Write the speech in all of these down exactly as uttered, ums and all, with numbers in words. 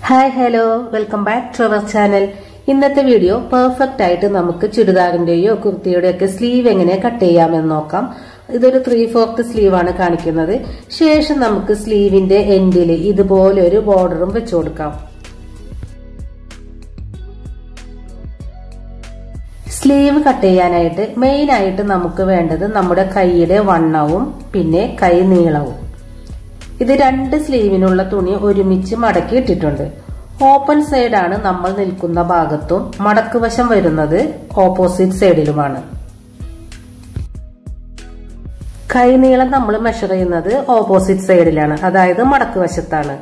Hi hello welcome back to our channel. ഇന്നത്തെ video perfect ആയിട്ട് നമുക്ക് ചുരിദാറിന്റെയോ കുർത്തിയുടെയോ ഒക്കെ സ്ലീവ് എങ്ങനെ കട്ട് ചെയ്യാമെന്ന് നോക്കാം. ഇതൊരു ത്രീ ഫോർത്ത് സ്ലീവ് ആണ് കാണിക്കുന്നത്. ശേഷം നമുക്ക് സ്ലീവിന്റെ എൻഡിൽ ഇതുപോലെ ഒരു ബോർഡറും വെച്ചു കൊടുക്കാം. സ്ലീവ് കട്ട് ചെയ്യാനായിട്ട് മെയിൻ ആയിട്ട് നമുക്ക് വേണ്ടത് നമ്മുടെ കൈയുടെ വണ്ണവും പിന്നെ കൈ നീളവും. ഇത് രണ്ട് സ്ലീവിനുള്ള തുണി ഒരുമിച്ച് മടക്കി ഇട്ടിട്ടുണ്ട്. ഓപ്പൺ സൈഡാണ് നമ്മൾ നിൽക്കുന്ന ഭാഗത്തും മടക്ക് വശം വരുന്നത് ഓപ്പോസിറ്റ് സൈഡിലുമാണ്. കൈനീളം നമ്മൾ മെഷർ ചെയ്യുന്നത് ഓപ്പോസിറ്റ് സൈഡിലാണ്, അതായത് മടക്ക് വശത്താണ്.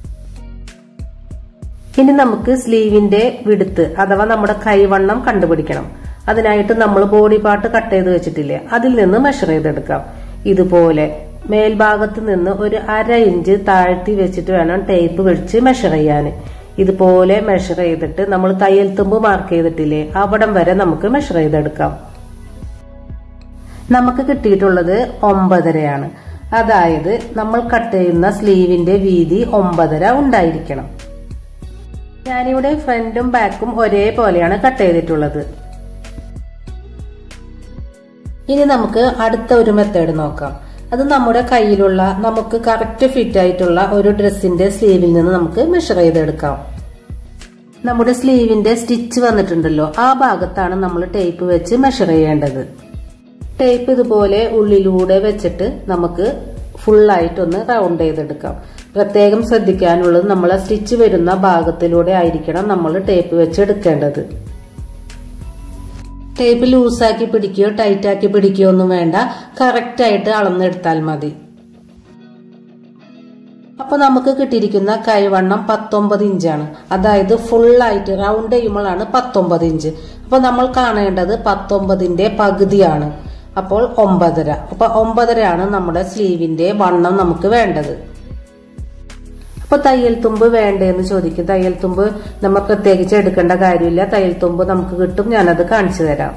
ഇനി നമുക്ക് സ്ലീവിന്റെ വിഡ്ത്ത് അഥവാ നമ്മുടെ കൈവണ്ണം കണ്ടുപിടിക്കണം. അതിനായിട്ട് നമ്മൾ ബോഡി പാർട്ട് കട്ട് ചെയ്ത് വെച്ചിട്ടില്ലേ, അതിൽ നിന്ന് മെഷർ ചെയ്തെടുക്കാം. ഇതുപോലെ മേൽഭാഗത്ത് നിന്ന് ഒരു അര ഇഞ്ച് താഴ്ത്തി വെച്ചിട്ട് വേണം ടേപ്പ് വെച്ച് മെഷർ ചെയ്യാൻ. ഇതുപോലെ മെഷർ ചെയ്തിട്ട് നമ്മൾ തയ്യൽ തുമ്പ് മാർക്ക് ചെയ്തിട്ടില്ലേ, അവിടം വരെ നമുക്ക് മെഷർ ചെയ്തെടുക്കാം. നമുക്ക് കിട്ടിയിട്ടുള്ളത് ഒമ്പതരയാണ്. അതായത് നമ്മൾ കട്ട് ചെയ്യുന്ന സ്ലീവിന്റെ വീതി ഒമ്പതര ഉണ്ടായിരിക്കണം. ഞാനിവിടെ ഫ്രണ്ടും ബാക്കും ഒരേപോലെയാണ് കട്ട് ചെയ്തിട്ടുള്ളത്. ഇനി നമുക്ക് അടുത്ത ഒരു മെത്തേഡ് നോക്കാം. അത് നമ്മുടെ കയ്യിലുള്ള നമുക്ക് കറക്റ്റ് ഫിറ്റ് ആയിട്ടുള്ള ഒരു ഡ്രസ്സിന്റെ സ്ലീവിൽ നിന്ന് നമുക്ക് മെഷർ ചെയ്തെടുക്കാം. നമ്മുടെ സ്ലീവിന്റെ സ്റ്റിച്ച് വന്നിട്ടുണ്ടല്ലോ, ആ ഭാഗത്താണ് നമ്മൾ ടേപ്പ് വെച്ച് മെഷർ ചെയ്യേണ്ടത്. ടേപ്പ് ഇതുപോലെ ഉള്ളിലൂടെ വെച്ചിട്ട് നമുക്ക് ഫുള്ളായിട്ടൊന്ന് റൗണ്ട് ചെയ്തെടുക്കാം. പ്രത്യേകം ശ്രദ്ധിക്കാനുള്ളത് നമ്മളെ സ്റ്റിച്ച് വരുന്ന ഭാഗത്തിലൂടെ ആയിരിക്കണം നമ്മൾ ടേപ്പ് വെച്ച് എടുക്കേണ്ടത്. ടേപ്പ് ലൂസാക്കി പിടിക്കുകയോ ടൈറ്റാക്കി പിടിക്കുകയോ ഒന്നും വേണ്ട, കറക്റ്റ് ആയിട്ട് അളന്നെടുത്താൽ മതി. അപ്പൊ നമുക്ക് കിട്ടിയിരിക്കുന്ന കൈവണ്ണം പത്തൊമ്പത് ഇഞ്ചാണ്. അതായത് ഫുള്ളായിട്ട് റൗണ്ട് ചെയ്യുമ്പോഴാണ് പത്തൊമ്പത് ഇഞ്ച്. അപ്പൊ നമ്മൾ കാണേണ്ടത് പത്തൊമ്പതിന്റെ പകുതിയാണ്. അപ്പോൾ ഒമ്പതര. അപ്പൊ ഒമ്പതരയാണ് നമ്മുടെ സ്ലീവിന്റെ വണ്ണം നമുക്ക് വേണ്ടത്. അപ്പൊ തയ്യൽ തുമ്പ് വേണ്ടേന്ന് ചോദിക്കും. തയ്യൽ തുമ്പ് നമ്മൾ പ്രത്യേകിച്ച് എടുക്കേണ്ട കാര്യമില്ല, തയ്യൽ തുമ്പ് നമുക്ക് കിട്ടും. ഞാനത് കാണിച്ചു തരാം.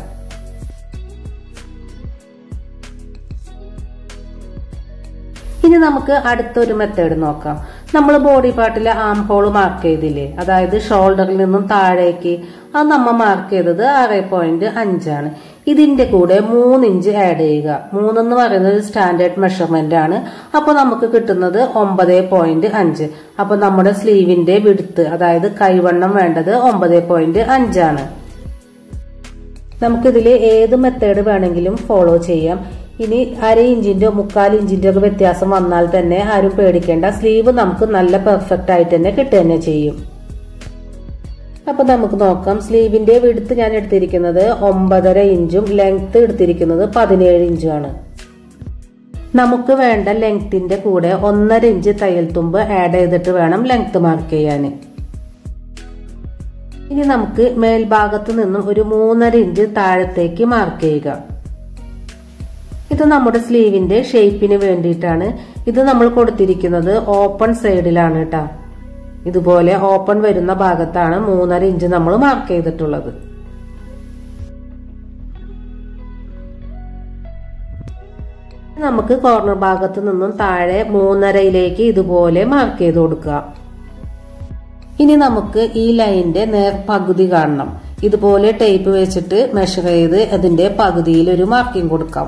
ഇനി നമുക്ക് അടുത്തൊരു മെത്തേഡ് നോക്കാം. നമ്മൾ ബോഡി പാർട്ടിലെ ആം ഹോൾ മാർക്ക് ചെയ്തില്ലേ, അതായത് ഷോൾഡറിൽ നിന്നും താഴേക്ക്, അത് നമ്മൾ മാർക്ക് ചെയ്തത് ആറ് പോയിന്റ് അഞ്ചാണ്. ഇതിന്റെ കൂടെ മൂന്നിഞ്ച് ആഡ് ചെയ്യുക. മൂന്നെന്ന് പറയുന്നത് സ്റ്റാൻഡേർഡ് മെഷർമെന്റ് ആണ്. അപ്പൊ നമുക്ക് കിട്ടുന്നത് ഒമ്പത് പോയിന്റ് അഞ്ച്. അപ്പൊ നമ്മുടെ സ്ലീവിന്റെ വിഡ്ത്ത് അതായത് കൈവണ്ണം വേണ്ടത് ഒമ്പത് പോയിന്റ് അഞ്ചാണ്. നമുക്കിതില് ഏത് മെത്തേഡ് വേണമെങ്കിലും ഫോളോ ചെയ്യാം. ഇനി അര ഇഞ്ചിന്റെ മുക്കാൽ ഇഞ്ചിന്റെ ഒക്കെ വ്യത്യാസം വന്നാൽ തന്നെ ആരും പേടിക്കേണ്ട. സ്ലീവ് നമുക്ക് നല്ല പെർഫെക്റ്റ് ആയിട്ട് തന്നെ കിട്ടുക തന്നെ ചെയ്യും. അപ്പൊ നമുക്ക് നോക്കാം. സ്ലീവിന്റെ വിഡ്ത്ത് ഞാൻ എടുത്തിരിക്കുന്നത് ഒമ്പതര ഇഞ്ചും ലെങ്ത് എടുത്തിരിക്കുന്നത് പതിനേഴ് ഇഞ്ചുമാണ്. നമുക്ക് വേണ്ട ലെങ്ത്തിന്റെ കൂടെ ഒന്നര ഇഞ്ച് തയ്യൽ തുമ്പ് ആഡ് ചെയ്തിട്ട് വേണം ലെങ്ത് മാർക്ക് ചെയ്യാൻ. ഇനി നമുക്ക് മേൽഭാഗത്ത് നിന്നും ഒരു മൂന്നര ഇഞ്ച് താഴത്തേക്ക് മാർക്ക് ചെയ്യുക. ഇത് നമ്മുടെ സ്ലീവിന്റെ ഷേപ്പിന് വേണ്ടിയിട്ടാണ്. ഇത് നമ്മൾ കൊടുത്തിരിക്കുന്നത് ഓപ്പൺ സൈഡിലാണ് കേട്ടോ. ഇതുപോലെ ഓപ്പൺ വരുന്ന ഭാഗത്താണ് മൂന്നര ഇഞ്ച് നമ്മൾ മാർക്ക് ചെയ്തിട്ടുള്ളത്. നമുക്ക് കോർണർ ഭാഗത്ത് നിന്നും താഴെ മൂന്നരയിലേക്ക് ഇതുപോലെ മാർക്ക് ചെയ്ത് കൊടുക്കുക. ഇനി നമുക്ക് ഈ ലൈനിന്റെ നേർ പകുതി കാണണം. ഇതുപോലെ ടേപ്പ് വെച്ചിട്ട് മെഷർ ചെയ്ത് അതിന്റെ പകുതിയിൽ ഒരു മാർക്കിംഗ് കൊടുക്കാം.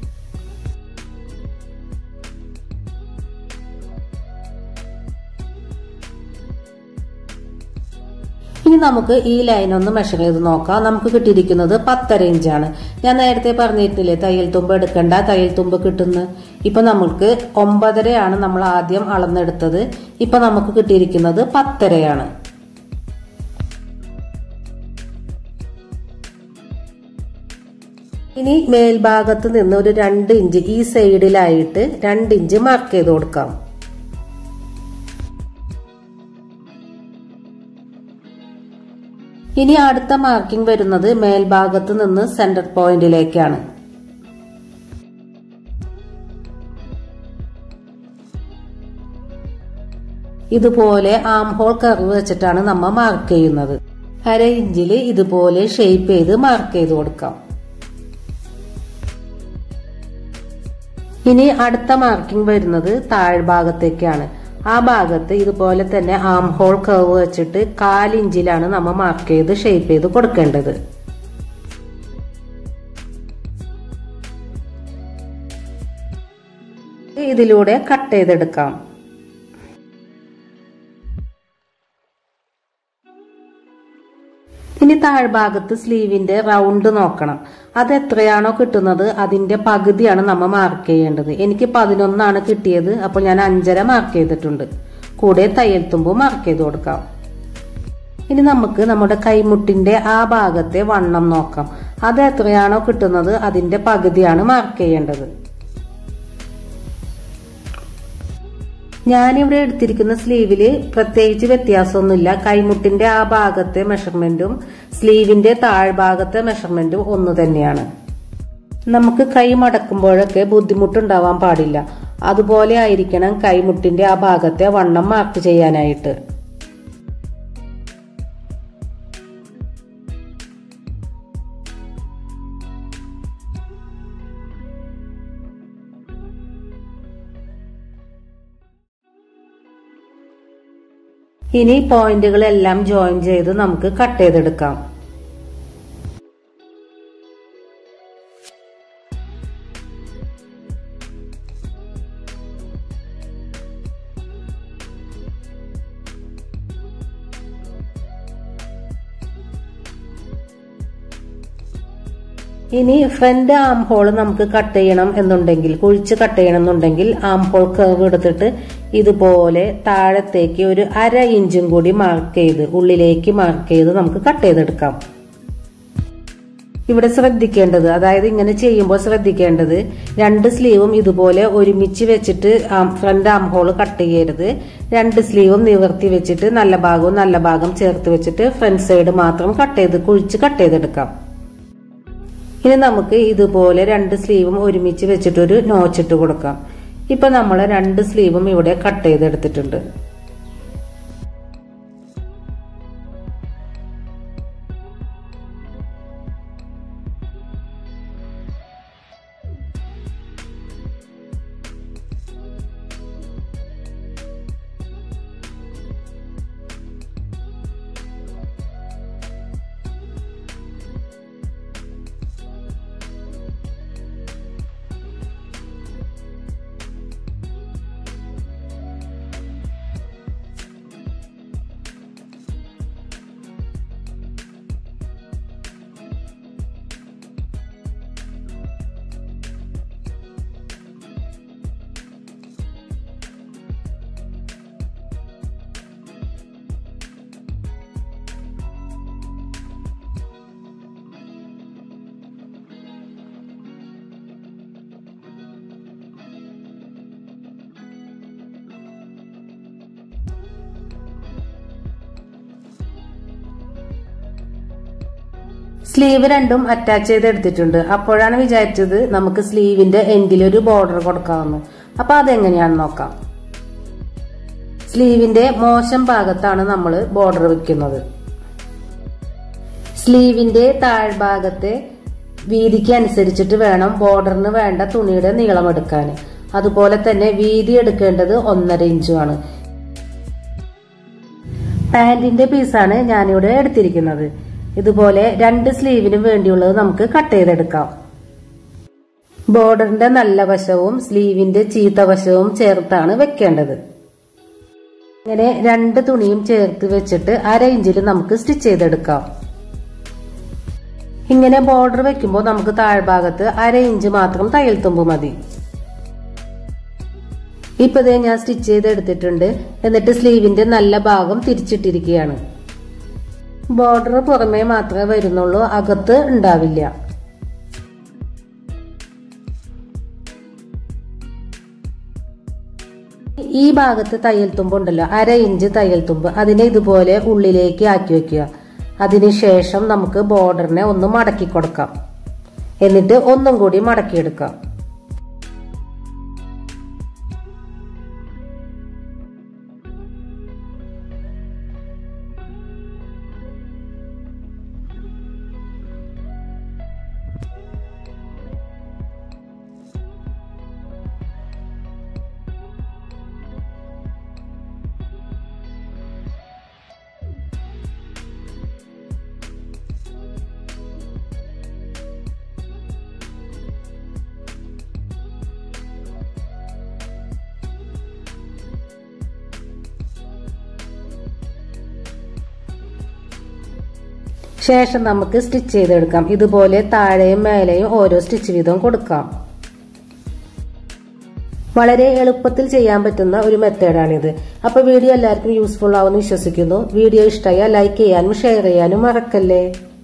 ഇനി നമുക്ക് ഈ ലൈൻ ഒന്ന് മെഷർ ചെയ്ത് നോക്കാം. നമുക്ക് കിട്ടിയിരിക്കുന്നത് പത്തര ഇഞ്ചാണ്. ഞാൻ നേരത്തെ പറഞ്ഞിട്ടില്ലേ തയ്യൽ തുമ്പ് എടുക്കണ്ട, തയ്യൽ തുമ്പ് കിട്ടുന്നു. ഇപ്പൊ നമുക്ക് ഒമ്പതരയാണ് നമ്മൾ ആദ്യം അളന്നെടുത്തത്. ഇപ്പൊ നമുക്ക് കിട്ടിയിരിക്കുന്നത് പത്തരയാണ്. ഇനി മേൽഭാഗത്ത് നിന്ന് ഒരു രണ്ട് ഇഞ്ച് ഈ സൈഡിലായിട്ട് രണ്ട് ഇഞ്ച് മാർക്ക് ചെയ്ത് കൊടുക്കാം. ഇനി അടുത്ത മാർക്കിംഗ് വരുന്നത് മേൽഭാഗത്ത് നിന്ന് സെന്റർ പോയിന്റിലേക്കാണ്. ഇതുപോലെ ആം ഹോൾ കർവ് വെച്ചിട്ടാണ് നമ്മൾ മാർക്ക് ചെയ്യുന്നത്. അര ഇഞ്ചില് ഇതുപോലെ ഷേപ്പ് ചെയ്ത് മാർക്ക് ചെയ്ത് കൊടുക്കാം. ഇനി അടുത്ത മാർക്കിംഗ് വരുന്നത് താഴ്ഭാഗത്തേക്കാണ്. ആ ഭാഗത്ത് ഇതുപോലെ തന്നെ ആം ഹോൾ കർവ് വെച്ചിട്ട് കാലിഞ്ചിലാണ് നമ്മൾ മാർക്ക് ചെയ്ത് ഷേപ്പ് ചെയ്ത് കൊടുക്കേണ്ടത്. ഇതിലൂടെ കട്ട് ചെയ്തെടുക്കാം. ഇനി താഴ്ഭാഗത്ത് സ്ലീവിന്റെ റൗണ്ട് നോക്കണം. അത് എത്രയാണോ കിട്ടുന്നത് അതിന്റെ പകുതിയാണ് നമ്മൾ മാർക്ക് ചെയ്യേണ്ടത്. എനിക്ക് പതിനൊന്നാണ് കിട്ടിയത്, അപ്പോൾ ഞാൻ അഞ്ചര മാർക്ക് ചെയ്തിട്ടുണ്ട്. കൂടെ തയ്യൽ തുമ്പ് മാർക്ക് ചെയ്ത് കൊടുക്കാം. ഇനി നമുക്ക് നമ്മുടെ കൈമുട്ടിന്റെ ആ ഭാഗത്തെ വണ്ണം നോക്കാം. അത് എത്രയാണോ കിട്ടുന്നത് അതിന്റെ പകുതിയാണ് മാർക്ക് ചെയ്യേണ്ടത്. ഞാനിവിടെ എടുത്തിരിക്കുന്ന സ്ലീവില് പ്രത്യേകിച്ച് വ്യത്യാസമൊന്നുമില്ല. കൈമുട്ടിന്റെ ആ ഭാഗത്തെ മെഷർമെന്റും സ്ലീവിന്റെ താഴ്ഭാഗത്തെ മെഷർമെന്റും ഒന്ന് തന്നെയാണ്. നമുക്ക് കൈ മടക്കുമ്പോഴൊക്കെ ബുദ്ധിമുട്ടുണ്ടാവാൻ പാടില്ല. അതുപോലെ ആയിരിക്കണം കൈമുട്ടിന്റെ ആ ഭാഗത്തെ വണ്ണം മാർക്ക് ചെയ്യാനായിട്ട്. ഇനി പോയിന്റുകളെല്ലാം ജോയിൻ ചെയ്ത് നമുക്ക് കട്ട് ചെയ്തെടുക്കാം. ഇനി ഫ്രണ്ട് ആം ഹോൾ നമുക്ക് കട്ട് ചെയ്യണം എന്നുണ്ടെങ്കിൽ, കുഴിച്ച് കട്ട് ചെയ്യണം എന്നുണ്ടെങ്കിൽ ആം ഹോൾ കർവ് എടുത്തിട്ട് ഇതുപോലെ താഴത്തേക്ക് ഒരു അര ഇഞ്ചും കൂടി മാർക്ക് ചെയ്ത് ഉള്ളിലേക്ക് മാർക്ക് ചെയ്ത് നമുക്ക് കട്ട് ചെയ്തെടുക്കാം. ഇവിടെ ശ്രദ്ധിക്കേണ്ടത്, അതായത് ഇങ്ങനെ ചെയ്യുമ്പോൾ ശ്രദ്ധിക്കേണ്ടത്, രണ്ട് സ്ലീവും ഇതുപോലെ ഒരുമിച്ച് വെച്ചിട്ട് ഫ്രണ്ട് ആം ഹോൾ കട്ട് ചെയ്യരുത്. രണ്ട് സ്ലീവും നിവർത്തി വെച്ചിട്ട് നല്ല ഭാഗവും നല്ല ഭാഗം ചേർത്ത് വെച്ചിട്ട് ഫ്രണ്ട് സൈഡ് മാത്രം കട്ട് ചെയ്ത് കുഴിച്ച് കട്ട് ചെയ്തെടുക്കാം. ഇനി നമുക്ക് ഇതുപോലെ രണ്ട് സ്ലീവും ഒരുമിച്ച് വെച്ചിട്ടൊരു നോച്ചിട്ട് കൊടുക്കാം. ഇപ്പൊ നമ്മൾ രണ്ട് സ്ലീവും ഇവിടെ കട്ട് ചെയ്തെടുത്തിട്ടുണ്ട്. സ്ലീവ് രണ്ടും അറ്റാച്ച് ചെയ്ത് എടുത്തിട്ടുണ്ട്. അപ്പോഴാണ് വിചാരിച്ചത് നമുക്ക് സ്ലീവിന്റെ എൻഡിൽ ഒരു ബോർഡർ കൊടുക്കാമെന്ന്. അപ്പൊ അതെങ്ങനെയാണെന്ന് നോക്കാം. സ്ലീവിന്റെ മോശം ഭാഗത്താണ് നമ്മൾ ബോർഡർ വെക്കുന്നത്. സ്ലീവിന്റെ താഴ്ഭാഗത്തെ വീതിക്ക് അനുസരിച്ചിട്ട് വേണം ബോർഡറിന് വേണ്ട തുണിയുടെ നീളം എടുക്കാൻ. അതുപോലെ തന്നെ വീതി എടുക്കേണ്ടത് ഒന്നര ഇഞ്ചുമാണ്. പാന്റിന്റെ പീസാണ് ഞാനിവിടെ എടുത്തിരിക്കുന്നത്. ഇതുപോലെ രണ്ട് സ്ലീവിനും വേണ്ടിയുള്ളത് നമുക്ക് കട്ട് ചെയ്തെടുക്കാം. ബോർഡറിന്റെ നല്ല വശവും സ്ലീവിന്റെ ചീത്ത വശവും ചേർത്താണ് വെക്കേണ്ടത്. ഇങ്ങനെ രണ്ട് തുണിയും ചേർത്ത് വെച്ചിട്ട് അര ഇഞ്ചിൽ നമുക്ക് സ്റ്റിച്ച് ചെയ്തെടുക്കാം. ഇങ്ങനെ ബോർഡർ വെക്കുമ്പോൾ നമുക്ക് താഴ്ഭാഗത്ത് അര ഇഞ്ച് മാത്രം തയ്യൽ തുമ്പ് മതി. ഇപ്പതേ ഞാൻ സ്റ്റിച്ച് ചെയ്തെടുത്തിട്ടുണ്ട്. എന്നിട്ട് സ്ലീവിന്റെ നല്ല ഭാഗം തിരിച്ചിട്ടിരിക്കുകയാണ്. ബോർഡർ പുറമേ മാത്രമേ വരുന്നുള്ളൂ, അകത്ത് ഉണ്ടാവില്ല. ഈ ഭാഗത്ത് തയ്യൽ തുമ്പുണ്ടല്ലോ, അര ഇഞ്ച് തയ്യൽ തുമ്പ്, അതിനെ ഇതുപോലെ ഉള്ളിലേക്ക് ആക്കി വെക്കുക. അതിനുശേഷം നമുക്ക് ബോർഡറിനെ ഒന്ന് മടക്കി കൊടുക്കാം. എന്നിട്ട് ഒന്നും കൂടി മടക്കിയെടുക്കാം. ശേഷം നമുക്ക് സ്റ്റിച്ച് ചെയ്തെടുക്കാം. ഇതുപോലെ താഴെയും മേലെയും ഓരോ സ്റ്റിച്ച് വീതം കൊടുക്കാം. വളരെ എളുപ്പത്തിൽ ചെയ്യാൻ പറ്റുന്ന ഒരു മെത്തേഡാണിത്. അപ്പൊ വീഡിയോ എല്ലാവർക്കും യൂസ്ഫുൾ ആവുമെന്ന് വിശ്വസിക്കുന്നു. വീഡിയോ ഇഷ്ടമായാൽ ലൈക്ക് ചെയ്യാനും ഷെയർ ചെയ്യാനും മറക്കല്ലേ.